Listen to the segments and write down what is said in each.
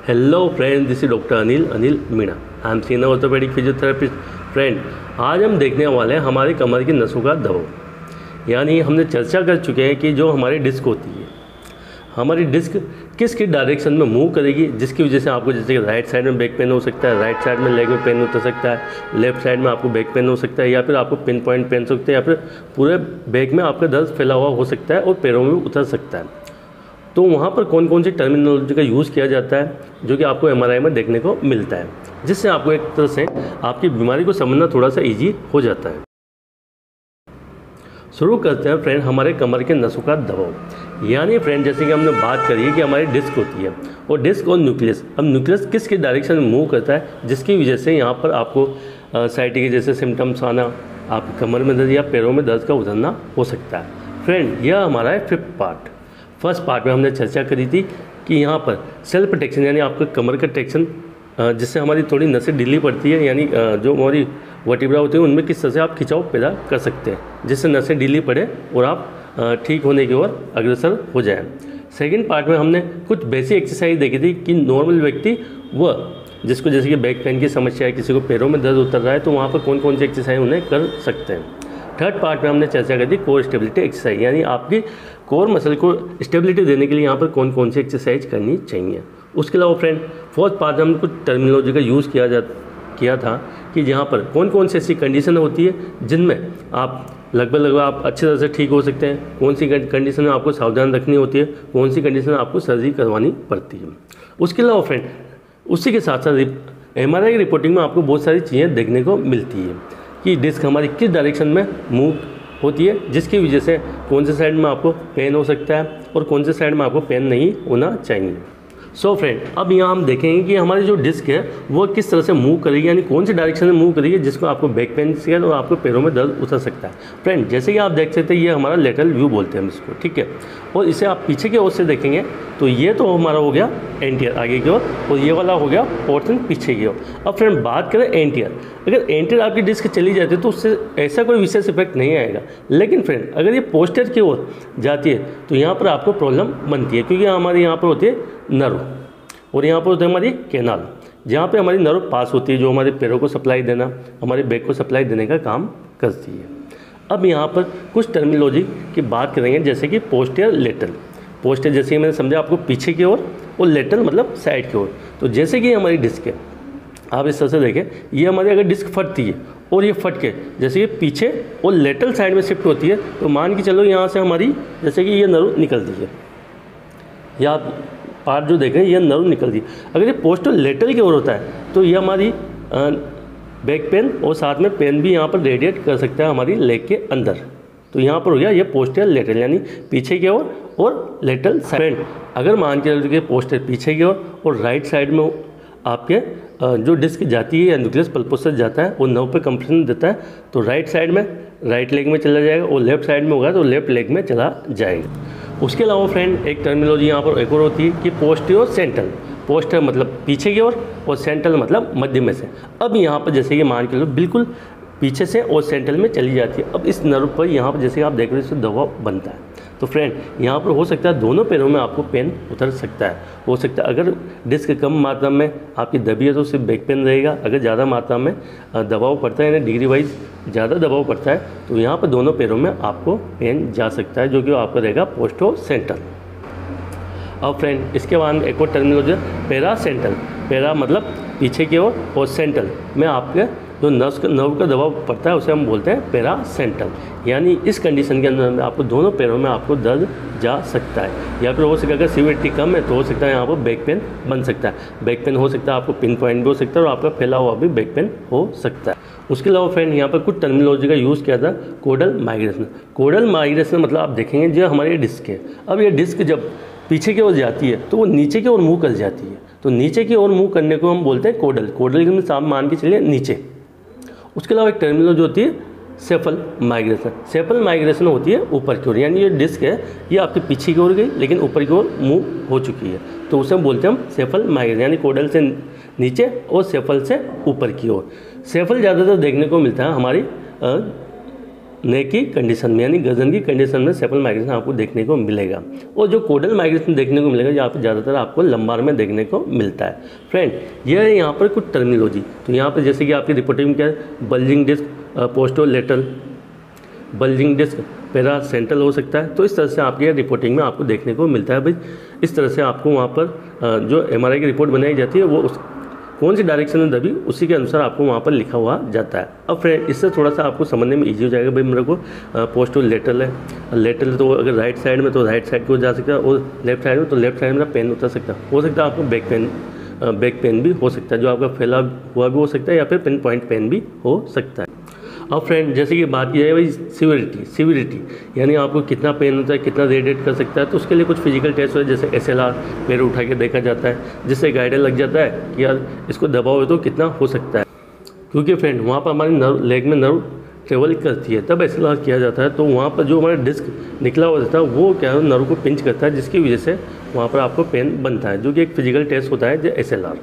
Hello friend, this is doctor Anil Meena. I am senior orthopaedic physiotherapist. Friend, आज हम देखने वाले हैं हमारी कमर की नसों का दबाव। यानी हमने चर्चा कर चुके हैं कि जो हमारी डिस्क होती है, हमारी डिस्क किस डायरेक्शन में मूव करेगी, जिसकी वजह से आपको जैसे कि राइट साइड में बैक पेन हो सकता है, राइट साइड में लेग में पेन हो सकता है, लेफ्ट साइड में आपको बैक पेन हो सकता है, या फिर आपको पिन पॉइंट पेन हो सकता है, या फिर पूरे बैक में आपका दर्द फैला हुआ हो सकता है और पैरों में उतर सकता है। तो वहाँ पर कौन कौन सी टर्मिनोलॉजी का यूज़ किया जाता है जो कि आपको एमआरआई में देखने को मिलता है, जिससे आपको एक तरह से आपकी बीमारी को समझना थोड़ा सा इजी हो जाता है। शुरू करते हैं फ्रेंड हमारे कमर के नसों का दबाव। यानी फ्रेंड, जैसे कि हमने बात करी है कि हमारी डिस्क होती है और डिस्क और न्यूक्लियस। अब न्यूक्लियस किसके डायरेक्शन में मूव करता है, जिसकी वजह से यहाँ पर आपको साइटिका जैसे सिम्टम्स आना, आपकी कमर में दर्द या पैरों में दर्द का उतरना हो सकता है। फ्रेंड, यह हमारा है फिफ्थ पार्ट। फर्स्ट पार्ट में हमने चर्चा करी थी कि यहाँ पर सेल्फ प्रोटेक्शन यानी आपका कमर का टेक्शन, जिससे हमारी थोड़ी नसें ढीली पड़ती है, यानी जो हमारी वर्टिब्रा होती है उनमें किस तरह से आप खिंचाव पैदा कर सकते हैं जिससे नसें ढीली पड़े और आप ठीक होने की ओर अग्रसर हो जाए। सेकंड पार्ट में हमने कुछ बेसिक एक्सरसाइज देखी थी कि नॉर्मल व्यक्ति वह जिसको जैसे कि बैक पेन की समस्या है, किसी को पैरों में दर्द उतर रहा है, तो वहाँ पर कौन कौन सी एक्सरसाइज उन्हें कर सकते हैं। थर्ड पार्ट में हमने चर्चा करी थी कोर स्टेबिलिटी एक्सरसाइज, यानी आपकी कोर मसल को स्टेबिलिटी देने के लिए यहाँ पर कौन कौन सी एक्सरसाइज करनी चाहिए। उसके अलावा फ्रेंड, फोर्थ पार्ट में हमने कुछ टर्मिनोलॉजी का यूज़ किया था कि जहाँ पर कौन कौन सी ऐसी कंडीशन होती है जिनमें आप लगभग आप अच्छी तरह से ठीक हो सकते हैं, कौन सी कंडीशन में आपको सावधान रखनी होती है, कौन सी कंडीशन में आपको सर्जरी करवानी पड़ती है। उसके अलावा फ्रेंड, उसी के साथ साथ एमआरआई की रिपोर्टिंग में आपको बहुत सारी चीज़ें देखने को मिलती है कि डिस्क हमारी किस डायरेक्शन में मूव होती है, जिसकी वजह से कौन से साइड में आपको पेन हो सकता है और कौन से साइड में आपको पेन नहीं होना चाहिए। सो फ्रेंड, अब यहाँ हम देखेंगे कि हमारी जो डिस्क है वो किस तरह से मूव करेगी, यानी कौन सी डायरेक्शन में मूव करेगी जिसको आपको बैक पेन से और आपको पैरों में दर्द उतर सकता है। फ्रेंड, जैसे कि आप देख सकते हैं ये हमारा लेटरल व्यू बोलते हैं हम इसको, ठीक है। और इसे आप पीछे की ओर से देखेंगे तो ये तो हमारा हो गया एंटीरियर आगे की ओर, और ये वाला हो गया पोर्शन पीछे की ओर। अब फ्रेंड बात करें एंटीरियर, अगर एंटीरियर आपकी डिस्क चली जाती है तो उससे ऐसा कोई विशेष इफेक्ट नहीं आएगा। लेकिन फ्रेंड, अगर ये पोस्टीरियर की ओर जाती है तो यहाँ पर आपको प्रॉब्लम बनती है, क्योंकि हमारे यहाँ पर होती है नर्व और यहाँ पर होती है हमारी कैनाल, जहाँ पे हमारी नर्व पास होती है, जो हमारे पैरों को सप्लाई देना, हमारे बैक को सप्लाई देने का काम करती है। अब यहाँ पर कुछ टर्मिनोलॉजी की बात करेंगे, जैसे कि पोस्टीरियर लेटरल। पोस्टीरियर जैसे कि मैंने समझा आपको पीछे की ओर, और लेटरल मतलब साइड की ओर। तो जैसे कि हमारी डिस्क है, आप इस तरह से देखें, ये हमारी अगर डिस्क फटती है और ये फट के जैसे कि पीछे और लेटरल साइड में शिफ्ट होती है, तो मान के चलो यहाँ से हमारी जैसे कि ये नर्व निकलती है, या पार्ट जो देख रहे हैं ये नर्व निकलती है। अगर ये पोस्टीरियर लेटरल की ओर होता है तो ये हमारी बैक पेन और साथ में पेन भी यहाँ पर रेडिएट कर सकता है हमारी लेग के अंदर। तो यहाँ पर हो गया ये पोस्टीरियर लेटरल, यानी पीछे की ओर और लेटरल साइड। अगर मान के चलिए पोस्टीरियर पीछे की ओर और राइट साइड में आपके जो डिस्क जाती है या न्यूक्लियस पल्पोसस जाता है वो नर्व पे कंप्रेशन देता है, तो राइट साइड में राइट लेग में चला जाएगा, और लेफ्ट साइड में होगा तो लेफ्ट लेग में चला जाएगा। उसके अलावा फ्रेंड, एक टर्मिनोलॉजी यहाँ पर एक और होती है कि पोस्टीरियर सेंट्रल। पोस्टीरियर मतलब पीछे की ओर और सेंट्रल मतलब मध्य में से। अब यहाँ पर जैसे कि मान के लो बिल्कुल पीछे से और सेंट्रल में चली जाती है। अब इस नर्व पर यहाँ पर जैसे आप देख रहे हो दबाव बनता है, तो फ्रेंड यहाँ पर हो सकता है दोनों पैरों में आपको पेन उतर सकता है। हो सकता है अगर डिस्क कम मात्रा में आपकी दबी है तो सिर्फ बैक पेन रहेगा, अगर ज़्यादा मात्रा में दबाव पड़ता है, यानी डिग्री वाइज ज़्यादा दबाव पड़ता है, तो यहाँ पर दोनों पैरों में आपको पेन जा सकता है, जो कि आपका रहेगा पोस्टीरियर सेंट्रल। अब फ्रेंड, इसके बाद एक और टर्मिनोलॉजी पैरा सेंट्रल। पैरा मतलब पीछे की ओर और सेंट्रल में आपके जो नर्व का दबाव पड़ता है उसे हम बोलते हैं पैरा सेंट्रल। यानी इस कंडीशन के अंदर आपको दोनों पैरों में आपको दर्द जा सकता है, या फिर हो सकता है अगर सीवियरिटी कम है तो हो सकता है यहाँ पर बैक पेन बन सकता है। बैक पेन हो सकता है, आपको पिन पॉइंट भी हो सकता है और आपका फैला हुआ भी बैक पेन हो सकता है। उसके अलावा फ्रेंड यहाँ पर कुछ टर्मिनोलॉजी का यूज़ किया था कोडल माइग्रेशन। कोडल माइग्रेशन मतलब आप देखेंगे जो हमारी डिस्क है, अब ये डिस्क जब पीछे की ओर जाती है तो वो नीचे की ओर मूव कर जाती है, तो नीचे की ओर मूव करने को हम बोलते हैं कोडल। कोडल में साफ मान के चलिए नीचे। उसके अलावा एक टर्मिनोलॉजी होती है सेफल माइग्रेशन। सेफल माइग्रेशन होती है ऊपर की ओर, यानी ये डिस्क है ये आपके पीछे की ओर गई लेकिन ऊपर की ओर मूव हो चुकी है, तो उसे हम बोलते हैं हम सेफल माइग्रेशन, यानी कोडल से नीचे और सेफल से ऊपर की ओर। सेफल ज़्यादातर देखने को मिलता है हमारी ने की कंडीशन में, यानी गर्दन की कंडीशन में सेपल माइग्रेशन आपको देखने को मिलेगा। और जो कोडल माइग्रेशन देखने को मिलेगा यहाँ पर ज़्यादातर आपको लंबार में देखने को मिलता है। फ्रेंड, यह है यहाँ पर कुछ टर्मिनोलॉजी। तो यहाँ पर जैसे कि आपकी रिपोर्टिंग में क्या है, bulging disc, posterolateral, bulging disc, para central हो सकता है। तो इस तरह से आपकी रिपोर्टिंग में आपको देखने को मिलता है। भाई इस तरह से आपको वहाँ पर जो एमआरआई की रिपोर्ट बनाई जाती है वो उस कौन सी डायरेक्शन में दबी उसी के अनुसार आपको वहाँ पर लिखा हुआ जाता है। अब फ्रेंड, इससे थोड़ा सा आपको समझने में इजी हो जाएगा। भाई मेरे को पोस्टोलेटरल है, लेटरल तो अगर राइट साइड में तो राइट साइड को जा सकता है, और लेफ्ट साइड में तो लेफ्ट साइड में पेन उतर सकता है। हो सकता है आपको बैक पेन भी हो सकता है, जो आपका फैला हुआ भी हो सकता है, या फिर पिन पॉइंट पेन भी हो सकता है। अब फ्रेंड, जैसे कि बात की जाए भाई सीवियरिटी, यानी आपको कितना पेन होता है, कितना रेडिएट कर सकता है, तो उसके लिए कुछ फिजिकल टेस्ट होते हैं, जैसे SLR पैर उठा के देखा जाता है, जिससे गाइडर लग जाता है कि यार इसको दबाओ तो कितना हो सकता है। क्योंकि फ्रेंड वहाँ पर हमारी नर्व, लेग में नर्व ट्रेवल करती है, तब SLR किया जाता है। तो वहाँ पर जो हमारा डिस्क निकला हुआ रहता है वो क्या है, नर्व को पिंच करता है, जिसकी वजह से वहाँ पर आपको पेन बनता है, जो कि एक फिजिकल टेस्ट होता है, जो SLR।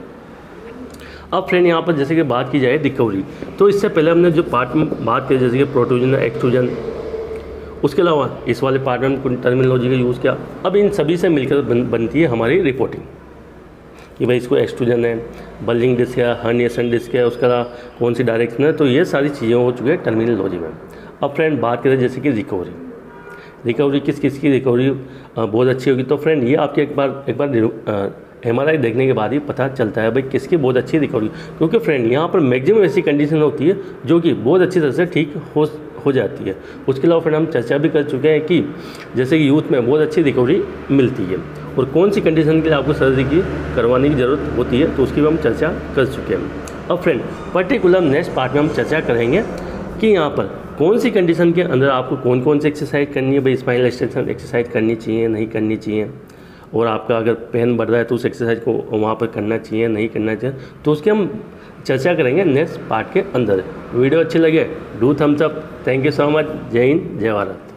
अब फ्रेंड, यहाँ पर जैसे कि बात की जाए रिकवरी, तो इससे पहले हमने जो पार्ट में बात की जैसे कि प्रोट्रूजन, एक्सट्रूजन, उसके अलावा इस वाले पार्ट में हम टर्मिनोलॉजी का यूज़ किया। अब इन सभी से मिलकर बनती है हमारी रिपोर्टिंग कि भाई इसको एक्सट्रूजन है, बल्जिंग डिस्क है, हर्निएशन डिस्क है, उसका कौन सी डायरेक्शन है। तो ये सारी चीज़ें हो चुकी है टर्मिनोलॉजी में। अब फ्रेंड, बात करें जैसे कि रिकवरी किस की रिकवरी बहुत अच्छी होगी। तो फ्रेंड, ये आपके एक बार MRI देखने के बाद ही पता चलता है भाई किसकी बहुत अच्छी रिकवरी, क्योंकि फ्रेंड यहाँ पर मैक्सिमम ऐसी कंडीशन होती है जो कि बहुत अच्छी तरह से ठीक हो जाती है। उसके अलावा फ्रेंड, हम चर्चा भी कर चुके हैं कि जैसे कि यूथ में बहुत अच्छी रिकवरी मिलती है, और कौन सी कंडीशन के लिए आपको सर्जरी की करवाने की ज़रूरत होती है, तो उसकी भी हम चर्चा कर चुके हैं। अब फ्रेंड, पर्टिकुलर नेक्स्ट पार्ट में हम चर्चा करेंगे कि यहाँ पर कौन सी कंडीशन के अंदर आपको कौन सी एक्सरसाइज करनी है, भाई स्पाइनल एक्सटेंशन एक्सरसाइज करनी चाहिए, नहीं करनी चाहिए, और आपका अगर पेन बढ़ रहा है तो उस एक्सरसाइज को वहाँ पर करना चाहिए, नहीं करना चाहिए, तो उसकी हम चर्चा करेंगे नेक्स्ट पार्ट के अंदर। वीडियो अच्छी लगे do thumbs up. Thank you so much. जय हिंद, जय भारत।